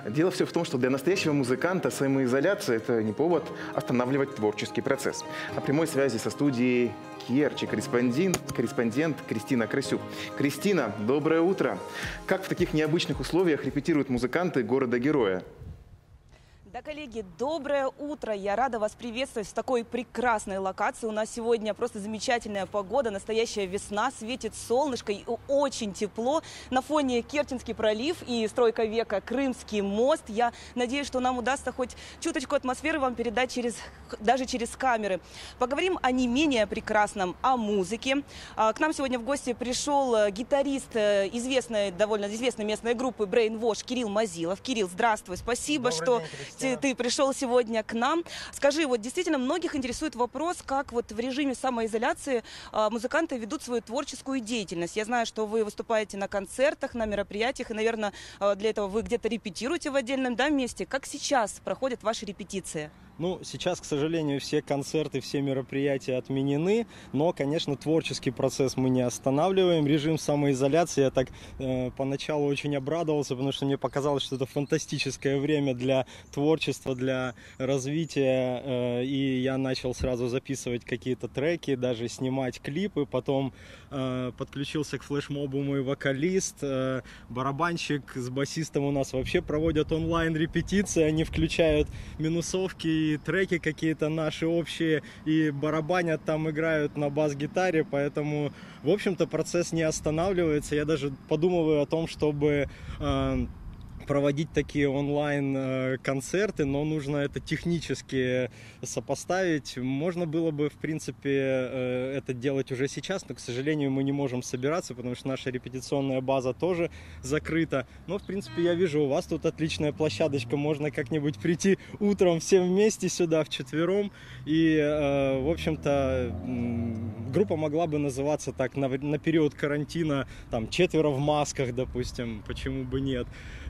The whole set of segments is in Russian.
Дело все в том, что для настоящего музыканта самоизоляция – это не повод останавливать творческий процесс. О прямой связи со студией Керчи корреспондент Кристина Красюк. Кристина, доброе утро. Как в таких необычных условиях репетируют музыканты города-героя? Да, коллеги, доброе утро! Я рада вас приветствовать в такой прекрасной локации. У нас сегодня просто замечательная погода, настоящая весна, светит солнышко и очень тепло. На фоне Керченский пролив и стройка века Крымский мост. Я надеюсь, что нам удастся хоть чуточку атмосферы вам передать даже через камеры. Поговорим о не менее прекрасном, о музыке. К нам сегодня в гости пришел гитарист довольно известной местной группы Brainwash Кирилл Мазилов. Кирилл, здравствуй, спасибо, что ты пришел сегодня к нам. Скажи, вот действительно многих интересует вопрос, как вот в режиме самоизоляции музыканты ведут свою творческую деятельность. Я знаю, что вы выступаете на концертах, на мероприятиях, и, наверное, для этого вы где-то репетируете в отдельном месте. Как сейчас проходят ваши репетиции? Ну, сейчас, к сожалению, все концерты, все мероприятия отменены, но, конечно, творческий процесс мы не останавливаем. Режим самоизоляции, я так поначалу очень обрадовался, потому что мне показалось, что это фантастическое время для творчества, для развития, и я начал сразу записывать какие-то треки, даже снимать клипы, потом подключился к флешмобу мой вокалист, барабанщик с басистом у нас вообще проводят онлайн-репетиции, они включают минусовки и треки какие-то наши общие, и барабанят там, играют на бас-гитаре, поэтому, в общем-то, процесс не останавливается. Я даже подумываю о том, чтобы проводить такие онлайн-концерты, но нужно это технически сопоставить. Можно было бы, в принципе, это делать уже сейчас, но, к сожалению, мы не можем собираться, потому что наша репетиционная база тоже закрыта. Но, в принципе, я вижу, у вас тут отличная площадочка, можно как-нибудь прийти утром всем вместе сюда, вчетвером. И, в общем-то, группа могла бы называться так на период карантина, там, 4 в масках, допустим, почему бы нет.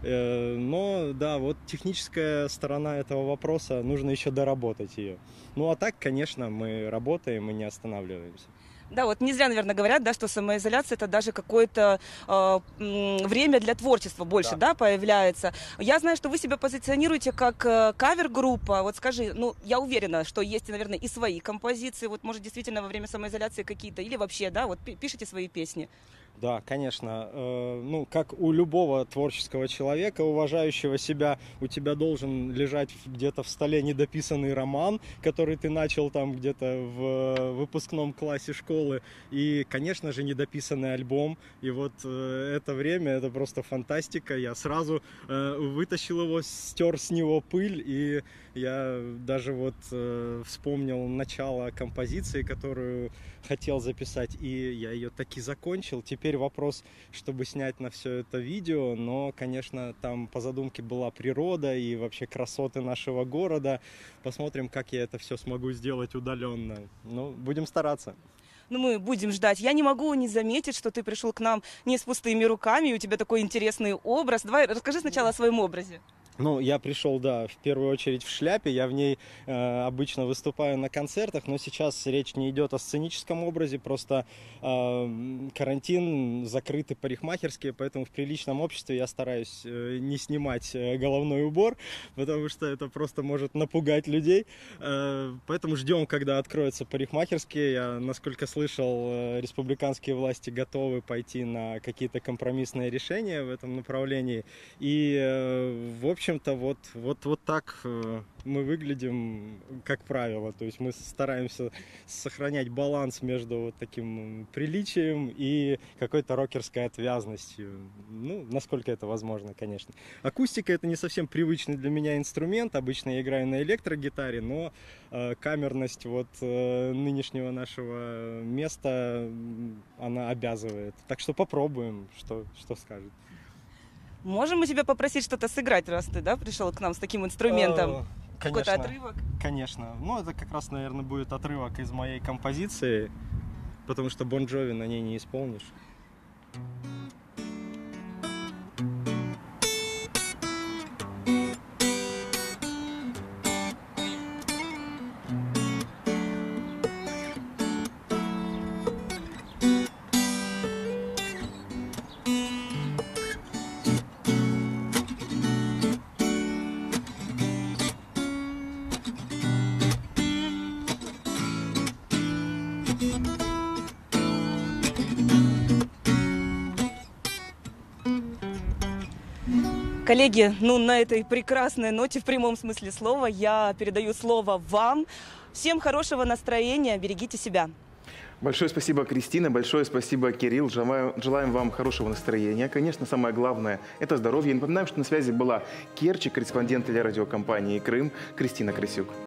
Но, да, вот техническая сторона этого вопроса, нужно еще доработать ее. Ну, а так, конечно, мы работаем и не останавливаемся. Да, вот не зря, наверное, говорят, да, что самоизоляция – это даже какое-то время для творчества больше, да, появляется. Я знаю, что вы себя позиционируете как кавер-группа. Вот скажи, ну, я уверена, что есть, наверное, и свои композиции. Вот, может, действительно, во время самоизоляции какие-то, или вообще, да, вот пишите свои песни. Да, конечно. Ну, как у любого творческого человека, уважающего себя, у тебя должен лежать где-то в столе недописанный роман, который ты начал там где-то в выпускном классе школы. И, конечно же, недописанный альбом. И вот это время, это просто фантастика. Я сразу вытащил его, стер с него пыль. И я даже вот вспомнил начало композиции, которую хотел записать. И я ее таки закончил. Теперь вопрос, чтобы снять на все это видео, но, конечно, там по задумке была природа и вообще красоты нашего города. Посмотрим, как я это все смогу сделать удаленно. Ну, будем стараться. Ну, мы будем ждать. Я не могу не заметить, что ты пришел к нам не с пустыми руками, и у тебя такой интересный образ. Давай расскажи сначала о своем образе. Ну, я пришел, да, в первую очередь в шляпе, я в ней обычно выступаю на концертах, но сейчас речь не идет о сценическом образе, просто карантин, закрыты парикмахерские, поэтому в приличном обществе я стараюсь не снимать головной убор, потому что это просто может напугать людей, поэтому ждем, когда откроются парикмахерские. Я, насколько слышал, республиканские власти готовы пойти на какие-то компромиссные решения в этом направлении, и в общем-то, вот так мы выглядим, как правило. То есть мы стараемся сохранять баланс между вот таким приличием и какой-то рокерской отвязностью. Ну, насколько это возможно, конечно. Акустика — это не совсем привычный для меня инструмент. Обычно я играю на электрогитаре, но камерность вот нынешнего нашего места, она обязывает. Так что попробуем, что скажет. Можем мы тебя попросить что-то сыграть, раз ты, да, пришел к нам с таким инструментом? Какой-то отрывок? Конечно. Ну, это как раз, наверное, будет отрывок из моей композиции, потому что Бон Джови на ней не исполнишь. Коллеги, ну на этой прекрасной ноте, в прямом смысле слова, я передаю слово вам. Всем хорошего настроения, берегите себя. Большое спасибо, Кристина, большое спасибо, Кирилл. Желаем вам хорошего настроения. Конечно, самое главное – это здоровье. И напоминаем, что на связи была Керчь, корреспондент телерадиокомпании «Крым» Кристина Крысюк.